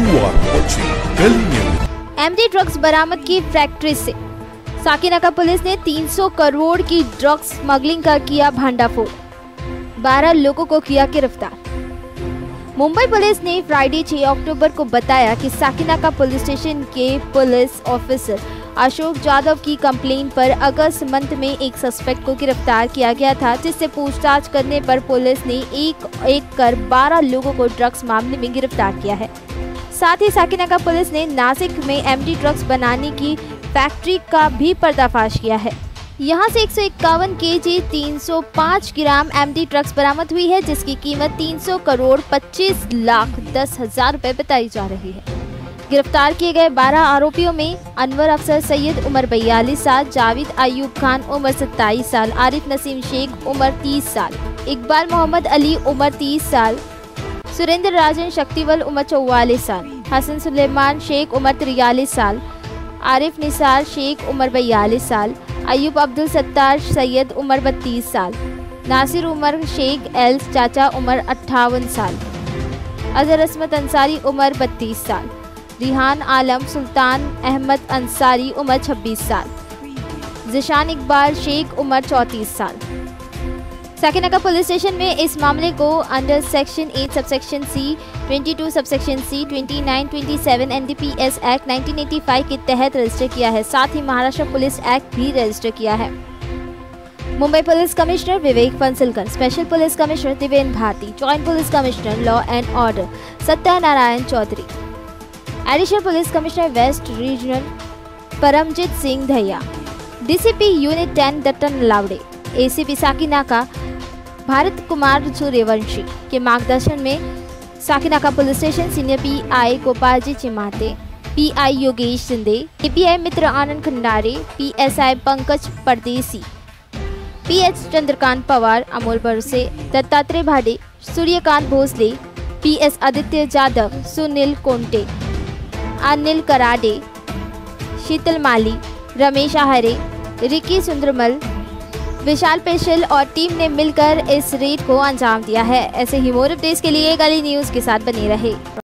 are watching Delhi News। MD drugs बरामद की factory से साकिनाका पुलिस ने 300 करोड़ की ड्रग्स स्मगलिंग का किया भांडाफोड़, 12 लोगों को किया गिरफ्तार। मुंबई पुलिस ने फ्राइडे 6 अक्टूबर को बताया कि साकिनाका पुलिस स्टेशन के पुलिस ऑफिसर अशोक जाधव की कंप्लेंट पर अगस्त मंथ में एक सस्पेक्ट को गिरफ्तार किया गया था, जिससे पूछताछ करने पर पुलिस ने एक कर 12 लोगों को ड्रग्स मामले में गिरफ्तार किया है। साथ ही साकिनाका पुलिस ने नासिक में एमडी ड्रग्स बनाने की फैक्ट्री का भी पर्दाफाश किया है। यहां से 151 केजी 305 ग्राम एमडी ड्रग्स बरामद हुई है, जिसकी कीमत 300 करोड़ 25 लाख 10 हजार रुपए बताई जा रही है। गिरफ्तार किए गए 12 आरोपियों में अनवर अफसर सैयद उम्र 42 साल, जावेद अयूब खान उम्र 27 साल, आरिफ नसीम शेख उम्र 30 साल, इकबाल मोहम्मद अली उम्र 30 साल, सुरेंद्र राजन शक्तिवल उम्र 44 साल, हसन सुलेमान शेख उम्र 43 साल, आरिफ निसार शेख उम्र 42 साल, अयूब अब्दुल सत्तार सैयद उम्र 32 साल, नासिर उमर शेख एल चाचा उम्र 58 साल, अजहर अस्मत अंसारी उम्र 32 साल, रिहान आलम सुल्तान अहमद अंसारी उम्र 26 साल, जिशान इकबाल शेख उम्र 34 साल। साकिनाका पुलिस स्टेशन में इस मामले को under section 8 subsection C, 22 subsection C, 29, 27 NDPS act 1985 के तहत रजिस्टर किया है। साथ ही महाराष्ट्र पुलिस एक्ट भी रजिस्टर किया है। Mumbai police commissioner Vivek Phansalkar, special police commissioner Devendra Bharti, joint police commissioner law and order Satyanarayan Chaudhary, additional police commissioner west regional Paramjit Singh Dahiya, DCP unit 10 Dattan Lawade, ACP Sakinaka Bharat Kumar Suryavanshi के मार्गदर्शन में Sakinaka police station senior PI Gopalji Chimate, PI Yogesh Sindhe, API Mitra Anand Khandare, PSI Pankaj Pardesi, PH Chandrakant Pawar, Amol Barse, Dattatreya Bhade, Suryakant Bhosale, PS Aditya Jadhav, Sunil Konte, Anil Karade, Sheetal Mali, Ramesh Ahire, Ricky Sundarmal, Vishal Peshal और team ने मिलकर इस red को अंजाम दिया है। ऐसे ही मोर अपडेट्स के लिए गली न्यूज़ के साथ बने रहे।